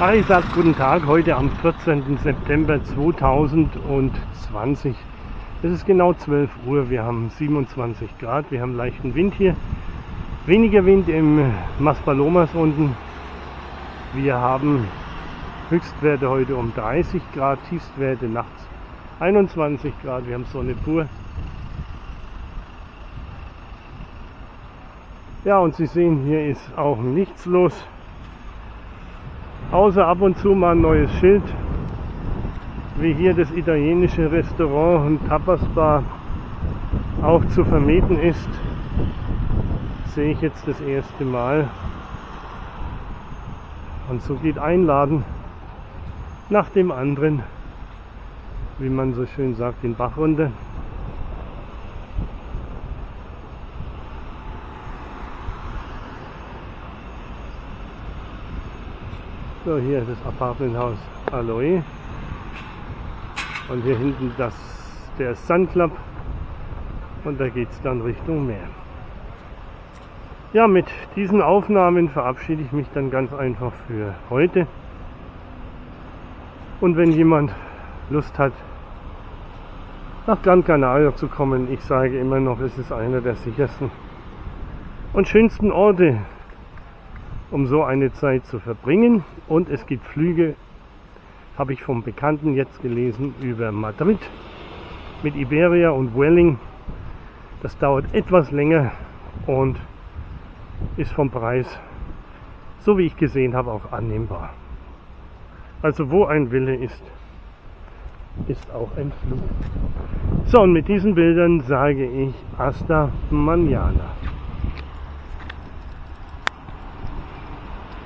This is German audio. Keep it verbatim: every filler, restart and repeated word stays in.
Ach, ich sage guten Tag, heute am vierzehnten September zweitausendzwanzig. Es ist genau zwölf Uhr, wir haben siebenundzwanzig Grad, wir haben leichten Wind hier. Weniger Wind im Maspalomas unten. Wir haben Höchstwerte heute um dreißig Grad, Tiefstwerte nachts einundzwanzig Grad, wir haben Sonne pur. Ja, und Sie sehen, hier ist auch nichts los. Außer ab und zu mal ein neues Schild, wie hier das italienische Restaurant und Tapasbar auch zu vermieten ist, sehe ich jetzt das erste Mal. Und so geht ein Laden nach dem anderen, wie man so schön sagt, den Bach runter. So, hier das Apartmenthaus Aloe und hier hinten das, der Sun Club und da geht es dann Richtung Meer. Ja, mit diesen Aufnahmen verabschiede ich mich dann ganz einfach für heute. Und wenn jemand Lust hat, nach Gran Canaria zu kommen, ich sage immer noch, es ist einer der sichersten und schönsten Orte, um so eine Zeit zu verbringen. Und es gibt Flüge, habe ich vom Bekannten jetzt gelesen, über Madrid mit Iberia und Vueling. Das dauert etwas länger und ist vom Preis, so wie ich gesehen habe, auch annehmbar. Also wo ein Wille ist, ist auch ein Flug. So, und mit diesen Bildern sage ich hasta mañana.